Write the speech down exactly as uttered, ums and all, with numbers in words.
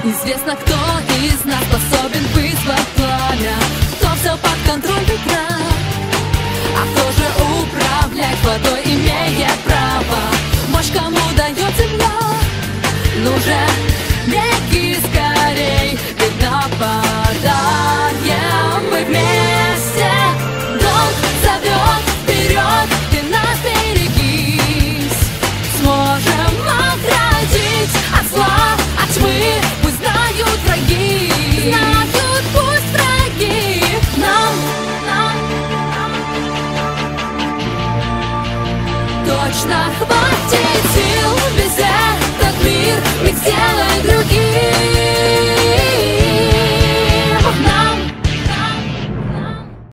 Известно, кто из нас способен вызвать пламя, кто все под контролем играет, а кто же управлять водой имеет право. Мощь кому дает земля, ну же беги скорей, ведь нападаем мы вместе. Долг зовет вперед, ты нас берегись, сможем оградить от зла, от тьмы. Пусть знают враги, знают пусть враги. Нам, нам, точно хватит сил, весь этот мир ведь сделай другим.